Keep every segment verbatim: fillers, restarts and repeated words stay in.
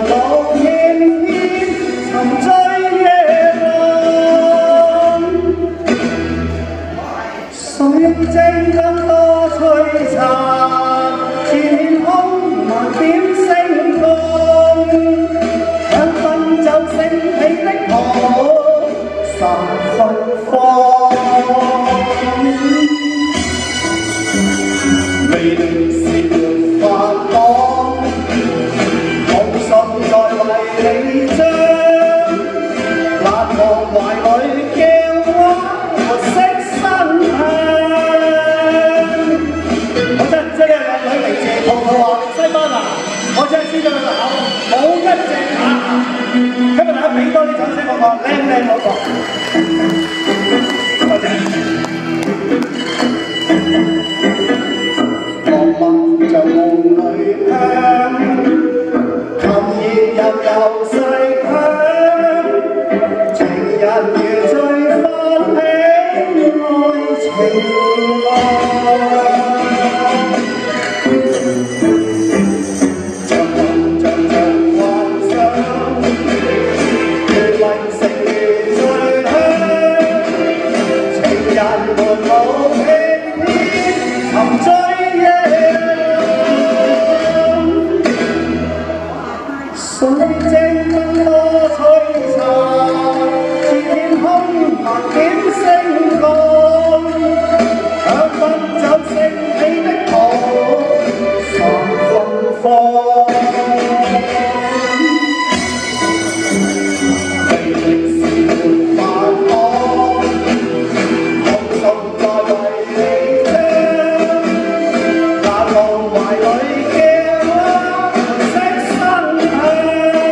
路偏偏沉醉夜浪，水晶更多璀璨，天空萬點星光，香檳酒升起的河，散芬芳。魅力是發光，夢想再為你將，難忘懷裏鏡畫活色生香。我真係唔知呢個靚女嚟自葡萄牙定西班牙，我真係知道佢個口冇一隻假牙。今日大家俾多啲掌聲我個靚靚老婆，多謝。浪漫就夢裏香，琴弦悠悠細香，情人如醉翻起愛情浪。像夢像像幻想，越迷成越醉香，情人們無偏偏沉醉。水晶更多璀璨，天空萬點星光，香檳酒升起的河，散芬芳。魅力是沒法講，夢想再為你將，難忘懷裏鏡畫活色生香。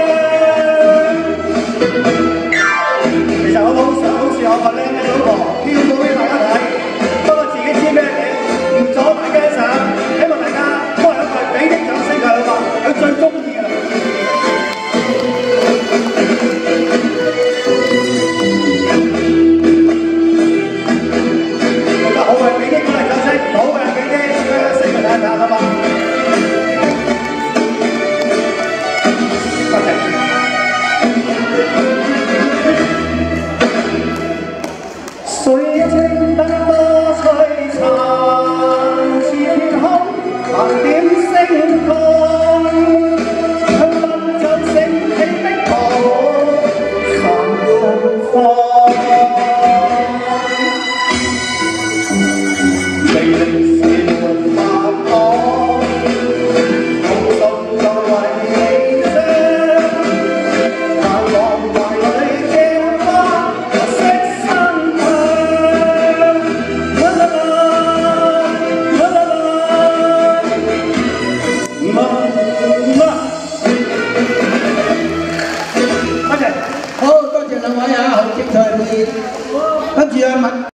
其實我好想好似我個靚靚老婆跳舞俾大家睇，不過自己知咩料，唔阻大家想，希望大家都係一句俾啲掌聲佢好嘛，佢最中意㗎啦。做得好嘅俾啲鼓勵掌聲，唔好嘅俾啲掌聲佢睇下好嘛。多謝。水晶更多璀璨，似天空萬點星光，香檳酒升起的河，散芬芳。魅力是沒法講，夢想再為你將，難忘懷裏鏡畫活色生香。 好，多謝兩位啊，好精彩嘅表演。跟住啊，麥。